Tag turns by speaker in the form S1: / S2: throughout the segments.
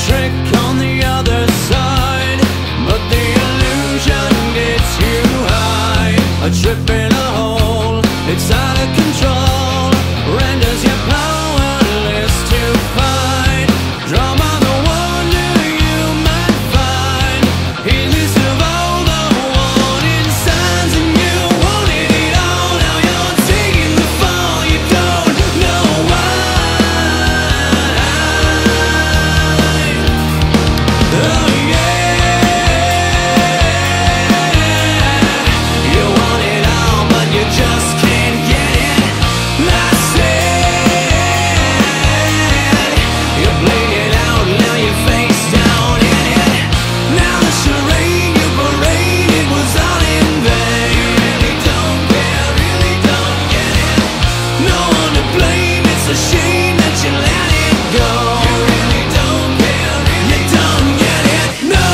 S1: trick on the other side, but the illusion gets you high. A trip in a hole, it's out of control, renders you powerless to fight. Drawn by the wonder you might find, heedless of all the warning signs, and you wanted it all. Now you're taking the fall, you don't know why. Oh yeah, you want it all, but you just can't get it. I said, you played it out, now you're face down in it. Now the charade you paraded was all in vain. You really don't care, really don't get it. No one to blame, it's a shame that you let it go. You really don't care, really don't get it. No!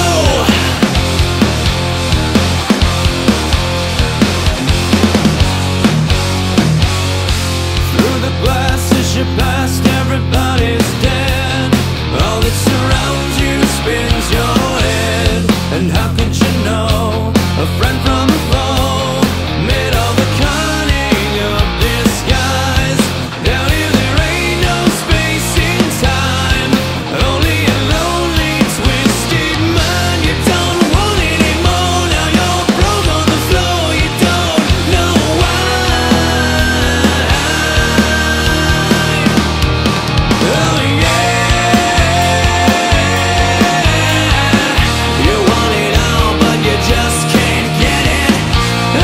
S1: Through the glasses you passed, everybody's dead. All that surrounds you spins your head. And how could you know a friend from a foe, made of the cunning of disguise? Down here there ain't no space in time, only a lonely twisted mind. You don't want it anymore, now you're broke on the floor, you don't know why. Oh yeah, you want it all, but you just can't get it. I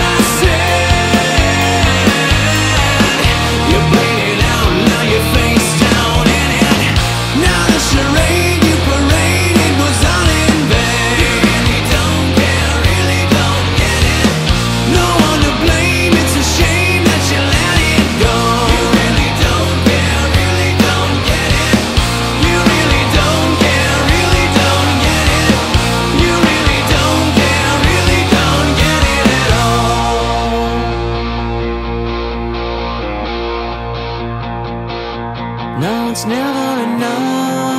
S1: said, you played it out, now you're face down in it. Now the charade you paraded was all in vain. You really don't care, really don't get it. No one to blame, it's a shame that you let it go. You really don't care, really don't get it. You really don't care, really don't get it. You really don't care, really don't get it at all. No, it's never enough.